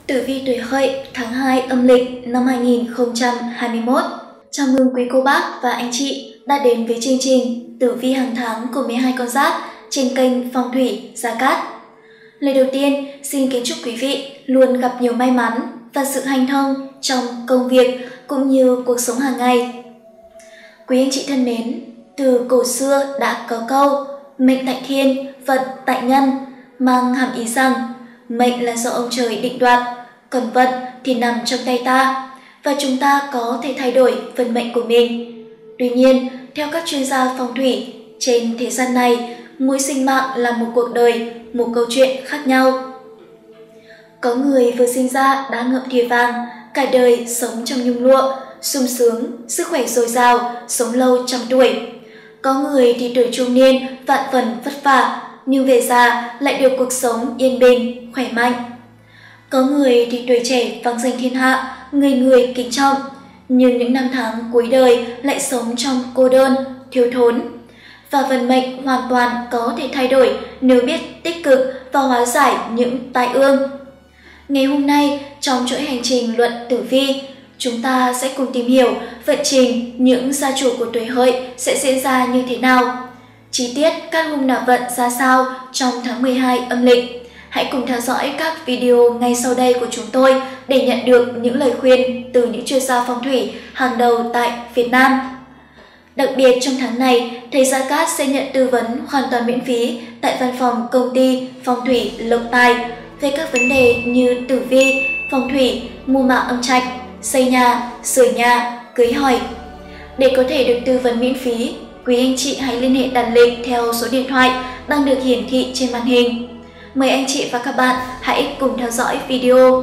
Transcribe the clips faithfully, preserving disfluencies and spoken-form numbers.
Tử vi tuổi Hợi tháng hai âm lịch năm hai nghìn không trăm hai mươi mốt. Chào mừng quý cô bác và anh chị đã đến với chương trình Tử vi hàng tháng của mười hai con giáp trên kênh Phong thủy Gia Cát. Lời đầu tiên, xin kính chúc quý vị luôn gặp nhiều may mắn và sự hanh thông trong công việc cũng như cuộc sống hàng ngày. Quý anh chị thân mến, từ cổ xưa đã có câu mệnh tại thiên, vận tại nhân, mang hàm ý rằng mệnh là do ông trời định đoạt, còn vận thì nằm trong tay ta, và chúng ta có thể thay đổi vận mệnh của mình. Tuy nhiên, theo các chuyên gia phong thủy, trên thế gian này, mỗi sinh mạng là một cuộc đời, một câu chuyện khác nhau. Có người vừa sinh ra đã ngậm thìa vàng, cả đời sống trong nhung lụa, sung sướng, sức khỏe dồi dào, sống lâu trăm tuổi. Có người thì tuổi trung niên vạn phần vất vả, nhưng về già lại được cuộc sống yên bình, khỏe mạnh. Có người thì tuổi trẻ vang danh thiên hạ, người người kính trọng, nhưng những năm tháng cuối đời lại sống trong cô đơn, thiếu thốn. Và vận mệnh hoàn toàn có thể thay đổi nếu biết tích cực và hóa giải những tai ương. Ngày hôm nay, trong chuỗi hành trình luận tử vi, chúng ta sẽ cùng tìm hiểu vận trình những gia chủ của tuổi Hợi sẽ diễn ra như thế nào. Chi tiết các hôm nạp vận ra sao trong tháng mười hai âm lịch. Hãy cùng theo dõi các video ngay sau đây của chúng tôi để nhận được những lời khuyên từ những chuyên gia phong thủy hàng đầu tại Việt Nam. Đặc biệt trong tháng này, thầy Gia Cát sẽ nhận tư vấn hoàn toàn miễn phí tại văn phòng công ty Phong thủy Lộc Tài về các vấn đề như tử vi, phong thủy, mua mạo âm trạch, xây nhà, sửa nhà, cưới hỏi. Để có thể được tư vấn miễn phí, quý anh chị hãy liên hệ đặt lịch theo số điện thoại đang được hiển thị trên màn hình. Mời anh chị và các bạn hãy cùng theo dõi video.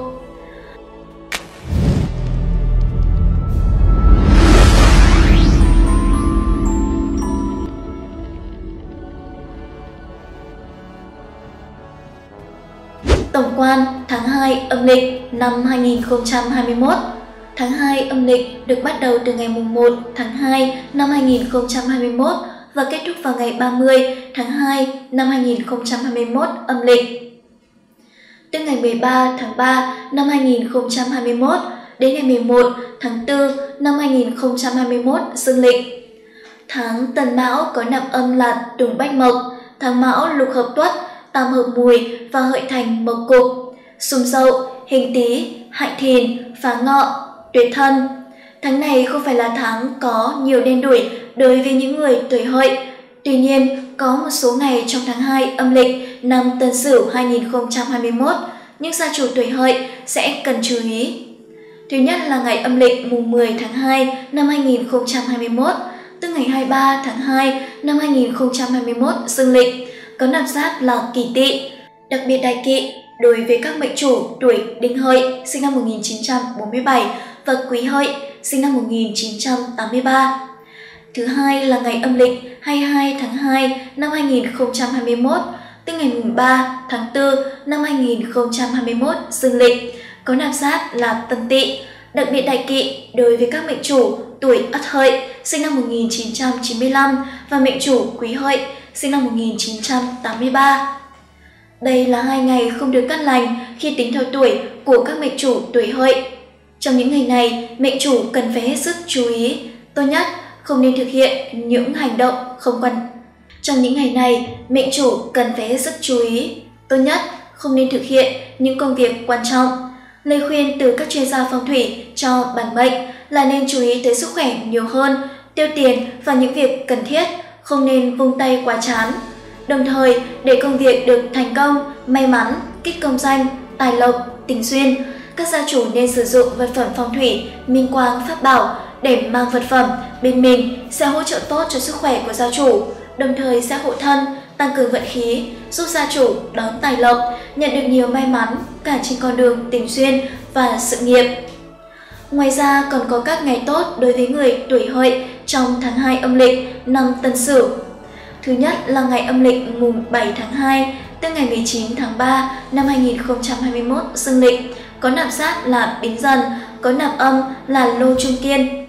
Tổng quan tháng hai âm lịch năm hai nghìn không trăm hai mươi mốt. Tháng hai âm lịch được bắt đầu từ ngày mùng một tháng hai năm hai nghìn không trăm hai mươi mốt và kết thúc vào ngày ba mươi tháng hai năm hai nghìn không trăm hai mươi mốt âm lịch. Từ ngày mười ba tháng ba năm hai nghìn không trăm hai mươi mốt đến ngày mười một tháng tư năm hai nghìn không trăm hai mươi mốt dương lịch. Tháng Tân Mão có nạp âm là Tùng Bách Mộc, tháng Mão lục hợp Tuất, tam hợp Mùi và Hợi Thành Mộc Cục, Xung Dậu, Hình Tý, Hại Thìn, Phá Ngọ, Tuyệt Thân. Tháng này không phải là tháng có nhiều đen đủi đối với những người tuổi Hợi. Tuy nhiên, có một số ngày trong tháng hai âm lịch năm Tân Sửu hai nghìn không trăm hai mươi mốt, những gia chủ tuổi Hợi sẽ cần chú ý. Thứ nhất là ngày âm lịch mùng mười tháng hai năm hai nghìn không trăm hai mươi mốt, tức ngày hai mươi ba tháng hai năm hai nghìn không trăm hai mươi mốt dương lịch, có nạp giáp là Kỷ Tỵ, đặc biệt đại kỵ đối với các mệnh chủ tuổi Đinh Hợi sinh năm một nghìn chín trăm bốn mươi bảy và Quý Hợi sinh năm một nghìn chín trăm tám mươi ba. Thứ hai là ngày âm lịch hai mươi hai tháng hai năm hai nghìn không trăm hai mươi mốt, tức ngày mùng ba tháng tư năm hai nghìn không trăm hai mươi mốt dương lịch, có nạp giáp là Tân Tỵ, đặc biệt đại kỵ đối với các mệnh chủ tuổi Ất Hợi sinh năm một nghìn chín trăm chín mươi lăm và mệnh chủ Quý Hợi sinh năm một nghìn chín trăm tám mươi ba. Đây là hai ngày không được cát lành khi tính theo tuổi của các mệnh chủ tuổi Hợi. Trong những ngày này, mệnh chủ cần phải hết sức chú ý, tốt nhất không nên thực hiện những hành động không quan. Trong những ngày này, mệnh chủ cần phải hết sức chú ý, tốt nhất không nên thực hiện những công việc quan trọng. Lời khuyên từ các chuyên gia phong thủy cho bản mệnh là nên chú ý tới sức khỏe nhiều hơn, tiêu tiền vào những việc cần thiết, không nên vung tay quá chán. Đồng thời, để công việc được thành công, may mắn, kích công danh, tài lộc, tình duyên, các gia chủ nên sử dụng vật phẩm phong thủy, minh quang, pháp bảo để mang vật phẩm bên mình sẽ hỗ trợ tốt cho sức khỏe của gia chủ, đồng thời sẽ hộ thân, tăng cường vận khí, giúp gia chủ đón tài lộc, nhận được nhiều may mắn cả trên con đường tình duyên và sự nghiệp. Ngoài ra còn có các ngày tốt đối với người tuổi Hợi trong tháng hai âm lịch năm Tân Sửu. Thứ nhất là ngày âm lịch mùng bảy tháng hai, tức ngày mười chín tháng ba năm hai nghìn không trăm hai mươi mốt dương lịch, có nạp giáp là Bính Dần, có nạp âm là Lô Trung Kiên.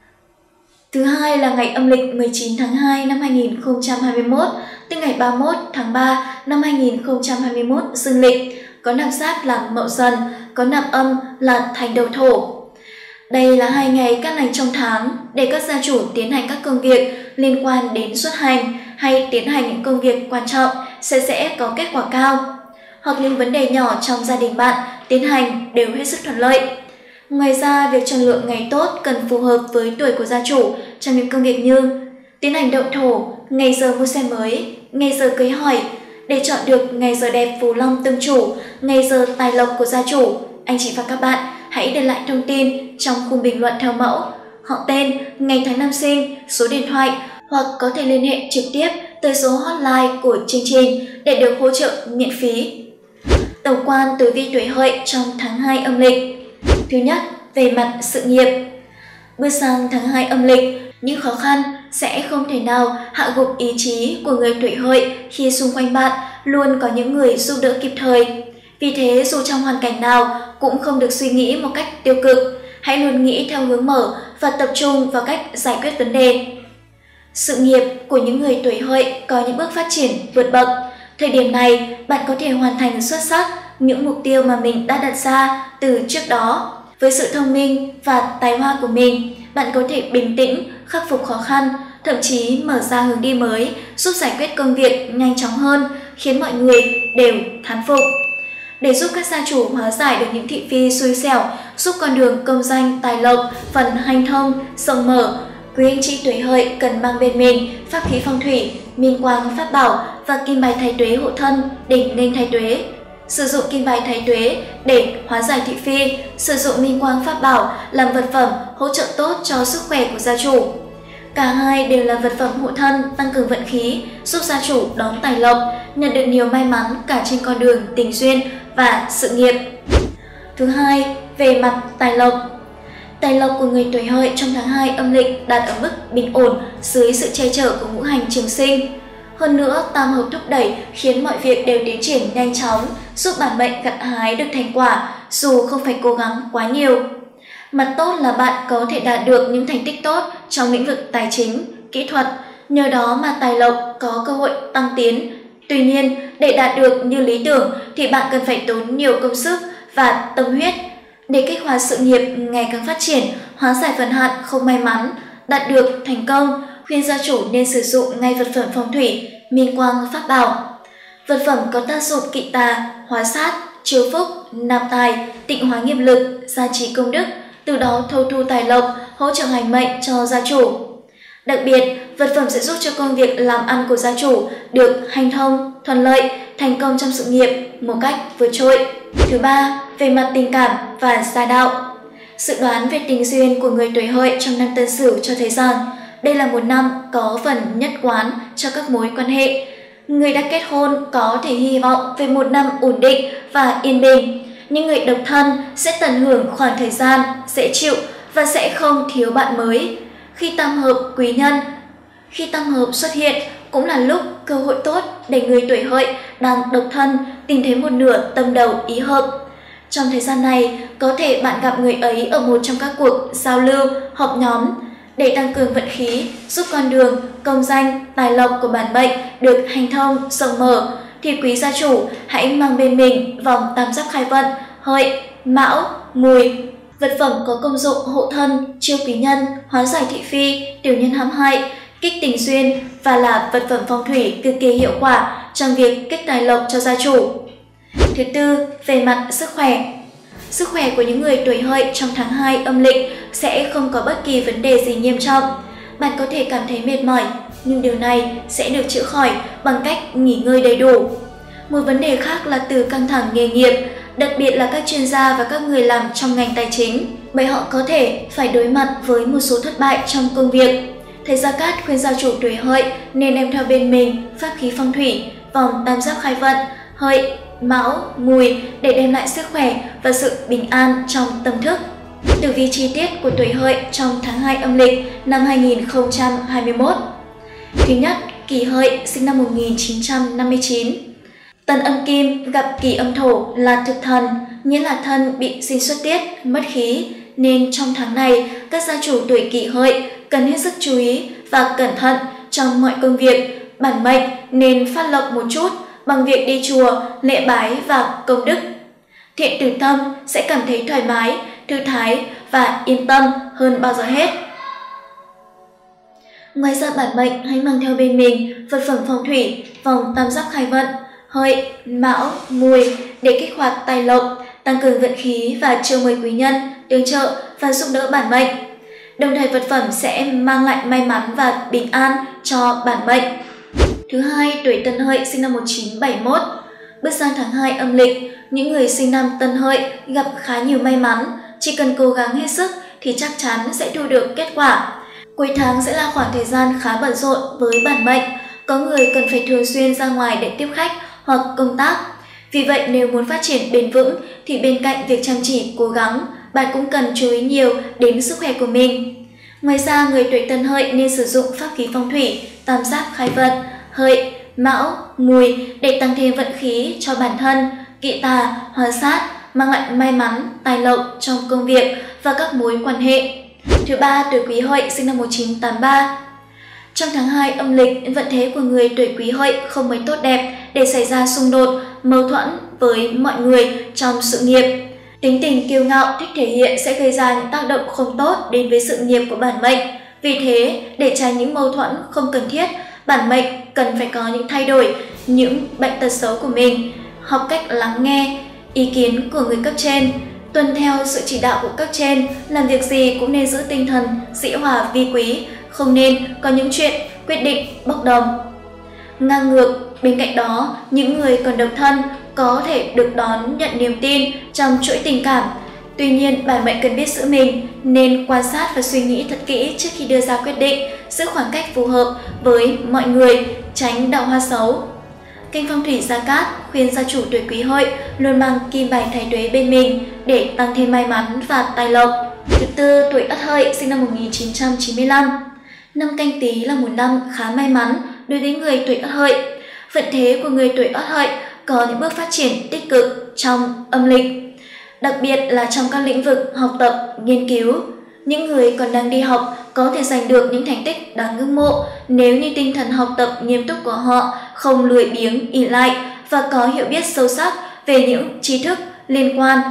Thứ hai là ngày âm lịch mười chín tháng hai năm hai nghìn không trăm hai mươi mốt, tức ngày ba mươi mốt tháng ba năm hai nghìn không trăm hai mươi mốt dương lịch, có nạp giáp là Mậu Dần, có nạp âm là thành đầu thổ. Đây là hai ngày cát lành trong tháng để các gia chủ tiến hành các công việc liên quan đến xuất hành hay tiến hành những công việc quan trọng sẽ sẽ có kết quả cao, hoặc những vấn đề nhỏ trong gia đình bạn tiến hành đều hết sức thuận lợi. Ngoài ra, việc chọn lựa ngày tốt cần phù hợp với tuổi của gia chủ trong những công việc như tiến hành động thổ, ngày giờ mua xe mới, ngày giờ cưới hỏi. Để chọn được ngày giờ đẹp phù long tương chủ, ngày giờ tài lộc của gia chủ, anh chị và các bạn hãy để lại thông tin trong khung bình luận theo mẫu họ tên, ngày tháng năm sinh, số điện thoại, hoặc có thể liên hệ trực tiếp tới số hotline của chương trình để được hỗ trợ miễn phí. Tổng quan tử vi tuổi Hợi trong tháng hai âm lịch. Thứ nhất, về mặt sự nghiệp. Bước sang tháng hai âm lịch, những khó khăn sẽ không thể nào hạ gục ý chí của người tuổi Hợi khi xung quanh bạn luôn có những người giúp đỡ kịp thời. Vì thế, dù trong hoàn cảnh nào cũng không được suy nghĩ một cách tiêu cực, hãy luôn nghĩ theo hướng mở và tập trung vào cách giải quyết vấn đề. Sự nghiệp của những người tuổi Hợi có những bước phát triển vượt bậc. Thời điểm này, bạn có thể hoàn thành xuất sắc những mục tiêu mà mình đã đặt ra từ trước đó. Với sự thông minh và tài hoa của mình, bạn có thể bình tĩnh, khắc phục khó khăn, thậm chí mở ra hướng đi mới, giúp giải quyết công việc nhanh chóng hơn, khiến mọi người đều thán phục. Để giúp các gia chủ hóa giải được những thị phi xui xẻo, giúp con đường công danh tài lộc phần hanh thông, rộng mở, quý anh chị tuổi Hợi cần mang bên mình pháp khí phong thủy, minh quang pháp bảo và kim bài thái tuế hộ thân, đỉnh ninh thái tuế. Sử dụng kim bài thái tuế để hóa giải thị phi, sử dụng minh quang pháp bảo làm vật phẩm hỗ trợ tốt cho sức khỏe của gia chủ. Cả hai đều là vật phẩm hộ thân tăng cường vận khí, giúp gia chủ đón tài lộc, nhận được nhiều may mắn cả trên con đường tình duyên và sự nghiệp. Thứ hai, về mặt tài lộc. Tài lộc của người tuổi Hợi trong tháng hai âm lịch đạt ở mức bình ổn dưới sự che chở của ngũ hành trường sinh. Hơn nữa, tam hợp thúc đẩy khiến mọi việc đều tiến triển nhanh chóng, giúp bản mệnh gặt hái được thành quả dù không phải cố gắng quá nhiều. Mặt tốt là bạn có thể đạt được những thành tích tốt trong lĩnh vực tài chính, kỹ thuật, nhờ đó mà tài lộc có cơ hội tăng tiến. Tuy nhiên, để đạt được như lý tưởng thì bạn cần phải tốn nhiều công sức và tâm huyết. Để kích hoạt sự nghiệp ngày càng phát triển, hóa giải phần hạn không may mắn, đạt được thành công, khuyên gia chủ nên sử dụng ngay vật phẩm phong thủy, minh quang pháp bảo. Vật phẩm có tác dụng kỵ tà, hóa sát, chiếu phúc, nạp tài, tịnh hóa nghiệp lực, gia trì công đức, từ đó thâu thu tài lộc, hỗ trợ hành mệnh cho gia chủ. Đặc biệt, vật phẩm sẽ giúp cho công việc làm ăn của gia chủ được hanh thông, thuận lợi, thành công trong sự nghiệp một cách vượt trội. Thứ ba, về mặt tình cảm và gia đạo. Dự đoán về tình duyên của người tuổi Hợi trong năm Tân Sửu cho thấy rằng đây là một năm có phần nhất quán cho các mối quan hệ. Người đã kết hôn có thể hy vọng về một năm ổn định và yên bình. Những người độc thân sẽ tận hưởng khoảng thời gian dễ chịu và sẽ không thiếu bạn mới. Khi tam hợp quý nhân, khi tam hợp xuất hiện cũng là lúc cơ hội tốt để người tuổi Hợi đang độc thân tìm thấy một nửa tâm đầu ý hợp. Trong thời gian này, có thể bạn gặp người ấy ở một trong các cuộc giao lưu, họp nhóm. Để tăng cường vận khí, giúp con đường, công danh, tài lộc của bản mệnh được hanh thông, rộng mở, thì quý gia chủ hãy mang bên mình vòng tam giác khai vận Hợi, Mão, Mùi. Vật phẩm có công dụng hộ thân, chiêu quý nhân, hóa giải thị phi, tiểu nhân hãm hại, kích tình duyên và là vật phẩm phong thủy cực kỳ hiệu quả trong việc kích tài lộc cho gia chủ. Thứ tư, về mặt sức khỏe. Sức khỏe của những người tuổi Hợi trong tháng hai âm lịch sẽ không có bất kỳ vấn đề gì nghiêm trọng. Bạn có thể cảm thấy mệt mỏi, nhưng điều này sẽ được chữa khỏi bằng cách nghỉ ngơi đầy đủ. Một vấn đề khác là từ căng thẳng nghề nghiệp, đặc biệt là các chuyên gia và các người làm trong ngành tài chính, bởi họ có thể phải đối mặt với một số thất bại trong công việc. Thầy Gia Cát khuyên gia chủ tuổi Hợi nên đem theo bên mình pháp khí phong thủy, vòng tam giác khai vận Hợi, Mão, Mùi để đem lại sức khỏe và sự bình an trong tâm thức. Tử vi chi tiết của tuổi Hợi trong tháng hai âm lịch năm hai nghìn không trăm hai mươi mốt. Thứ nhất, Kỷ Hợi sinh năm một nghìn chín trăm năm mươi chín. Tân âm kim gặp Kỷ âm thổ là thực thần, nghĩa là thân bị sinh xuất tiết, mất khí, nên trong tháng này các gia chủ tuổi Kỷ Hợi cần hết sức chú ý và cẩn thận trong mọi công việc. Bản mệnh nên phát lộc một chút bằng việc đi chùa, lễ bái và công đức. thiện từ tâm sẽ cảm thấy thoải mái, thư thái và yên tâm hơn bao giờ hết. Ngoài ra bản mệnh hãy mang theo bên mình vật phẩm phong thủy, vòng tam giác khai vận, hợi, mão, mùi để kích hoạt tài lộc, tăng cường vận khí và chiêu mời quý nhân tương trợ và giúp đỡ bản mệnh. Đồng thời vật phẩm sẽ mang lại may mắn và bình an cho bản mệnh. Thứ hai, tuổi Tân Hợi sinh năm một nghìn chín trăm bảy mươi mốt. Bước sang tháng hai âm lịch, những người sinh năm Tân Hợi gặp khá nhiều may mắn, chỉ cần cố gắng hết sức thì chắc chắn sẽ thu được kết quả. Cuối tháng sẽ là khoảng thời gian khá bận rộn với bản mệnh, có người cần phải thường xuyên ra ngoài để tiếp khách hoặc công tác. Vì vậy nếu muốn phát triển bền vững thì bên cạnh việc chăm chỉ cố gắng, bạn cũng cần chú ý nhiều đến sức khỏe của mình. Ngoài ra, người tuổi Tân Hợi nên sử dụng pháp khí phong thủy tam giác khai vận, hợi, mão, mùi để tăng thêm vận khí cho bản thân, kỵ tà, hóa sát, mang lại may mắn, tài lộc trong công việc và các mối quan hệ. Thứ ba, tuổi Quý Hợi sinh năm một nghìn chín trăm tám mươi ba. Trong tháng hai âm lịch, vận thế của người tuổi Quý Hợi không mấy tốt đẹp để xảy ra xung đột, mâu thuẫn với mọi người trong sự nghiệp. Tính tình kiêu ngạo thích thể hiện sẽ gây ra những tác động không tốt đến với sự nghiệp của bản mệnh. Vì thế, để tránh những mâu thuẫn không cần thiết, bản mệnh cần phải có những thay đổi, những bệnh tật xấu của mình, học cách lắng nghe ý kiến của người cấp trên, tuân theo sự chỉ đạo của cấp trên, làm việc gì cũng nên giữ tinh thần dĩ hòa vi quý, không nên có những chuyện quyết định bốc đồng. Ngang ngược, bên cạnh đó, những người còn độc thân có thể được đón nhận niềm tin trong chuỗi tình cảm. Tuy nhiên, bản mệnh cần biết giữ mình, nên quan sát và suy nghĩ thật kỹ trước khi đưa ra quyết định, giữ khoảng cách phù hợp với mọi người, tránh đào hoa xấu. Kênh Phong thủy Gia Cát khuyên gia chủ tuổi Quý Hợi luôn mang kim bài thái tuế bên mình để tăng thêm may mắn và tài lộc. Thứ tư, tuổi Ất Hợi sinh năm một nghìn chín trăm chín mươi lăm. Năm Canh Tý là một năm khá may mắn đối với người tuổi Ất Hợi. Vận thế của người tuổi Ất Hợi có những bước phát triển tích cực trong âm lịch, đặc biệt là trong các lĩnh vực học tập, nghiên cứu. Những người còn đang đi học có thể giành được những thành tích đáng ngưỡng mộ nếu như tinh thần học tập nghiêm túc của họ không lười biếng, ỷ lại và có hiểu biết sâu sắc về những tri thức liên quan.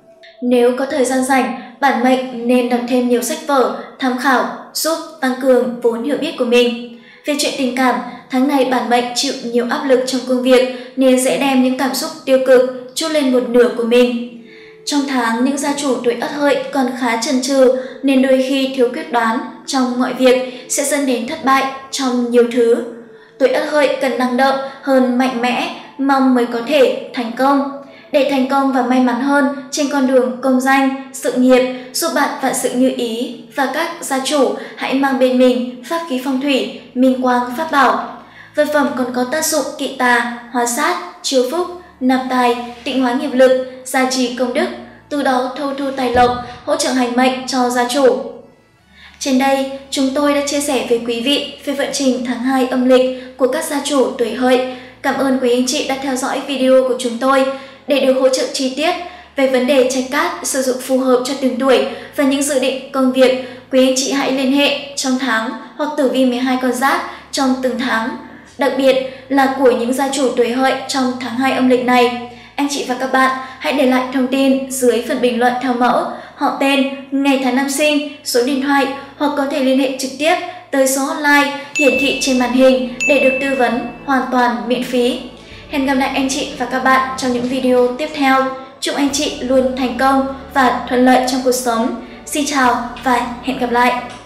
Nếu có thời gian rảnh, bản mệnh nên đọc thêm nhiều sách vở, tham khảo giúp tăng cường vốn hiểu biết của mình. Về chuyện tình cảm, tháng này bản mệnh chịu nhiều áp lực trong công việc nên sẽ đem những cảm xúc tiêu cực trút lên một nửa của mình. Trong tháng, những gia chủ tuổi Ất Hợi còn khá chần chừ nên đôi khi thiếu quyết đoán trong mọi việc sẽ dẫn đến thất bại trong nhiều thứ. Tuổi Ất Hợi cần năng động hơn mạnh mẽ, mong mới có thể thành công. Để thành công và may mắn hơn trên con đường công danh, sự nghiệp, giúp bạn vạn sự như ý và các gia chủ hãy mang bên mình pháp khí phong thủy, minh quang pháp bảo. Vật phẩm còn có tác dụng kỵ tà, hóa sát, chiêu phúc, nạp tài, tịnh hóa nghiệp lực, gia trì công đức, từ đó thâu thu tài lộc, hỗ trợ hành mệnh cho gia chủ. Trên đây, chúng tôi đã chia sẻ với quý vị về vận trình tháng hai âm lịch của các gia chủ tuổi Hợi. Cảm ơn quý anh chị đã theo dõi video của chúng tôi. Để được hỗ trợ chi tiết về vấn đề trạch cát sử dụng phù hợp cho từng tuổi và những dự định công việc, quý anh chị hãy liên hệ trong tháng hoặc tử vi mười hai con giáp trong từng tháng. Đặc biệt là của những gia chủ tuổi Hợi trong tháng hai âm lịch này. Anh chị và các bạn hãy để lại thông tin dưới phần bình luận theo mẫu, họ tên, ngày tháng năm sinh, số điện thoại hoặc có thể liên hệ trực tiếp tới số hotline hiển thị trên màn hình để được tư vấn hoàn toàn miễn phí. Hẹn gặp lại anh chị và các bạn trong những video tiếp theo. Chúc anh chị luôn thành công và thuận lợi trong cuộc sống. Xin chào và hẹn gặp lại!